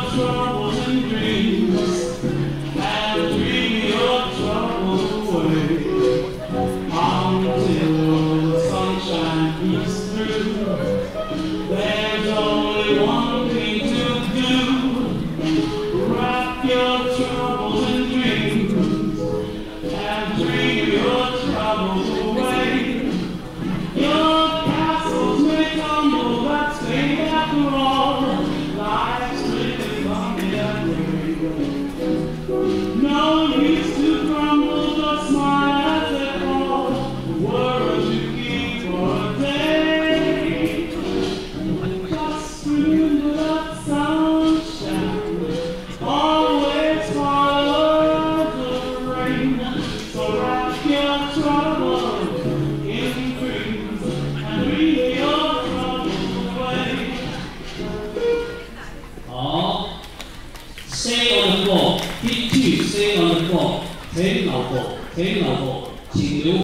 troubles and dreams and dream your troubles away until the sunshine peeks through. There's only one thing to do: wrap your troubles in dreams and dream your troubles away. Your castles may tumble, that's fate after all. Life's really funny that way. No need to crumble, just smile as they fall. The world you keep for a day. Just remember that sunshine always follows the rain. So wrap your troubles in dreams and dream your troubles away. 好 ，Stay on the floor， Hit 2 ，Stay on the floor， 请老婆，请留。